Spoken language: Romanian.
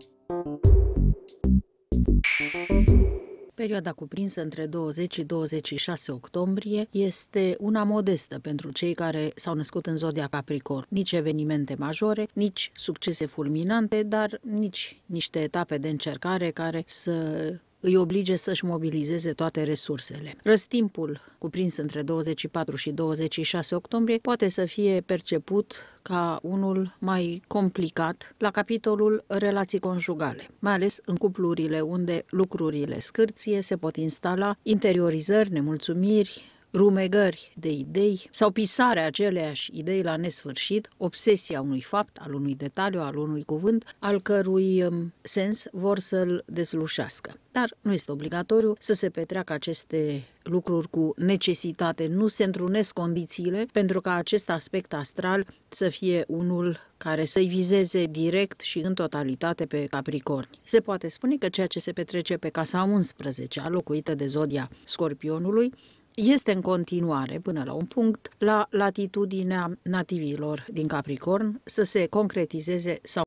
Perioada cuprinsă între 20 și 26 octombrie este una modestă pentru cei care s-au născut în zodia Capricorn. Nici evenimente majore, nici succese fulminante, dar nici niște etape de încercare care să îi oblige să-și mobilizeze toate resursele. Răstimpul cuprins între 24 și 26 octombrie poate să fie perceput ca unul mai complicat la capitolul relații conjugale, mai ales în cuplurile unde lucrurile scârție, se pot instala interiorizări, nemulțumiri, rumegări de idei sau pisarea aceleiași idei la nesfârșit, obsesia unui fapt, al unui detaliu, al unui cuvânt, al cărui sens vor să-l deslușească. Dar nu este obligatoriu să se petreacă aceste lucruri cu necesitate, nu se întrunesc condițiile pentru ca acest aspect astral să fie unul care să-i vizeze direct și în totalitate pe Capricorni. Se poate spune că ceea ce se petrece pe casa 11, locuită de zodia Scorpionului, este în continuare, până la un punct, la latitudinea nativilor din Capricorn să se concretizeze sau